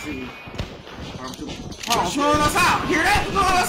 Farm 2. Hold on, what's going on outside? Hear that? What's going on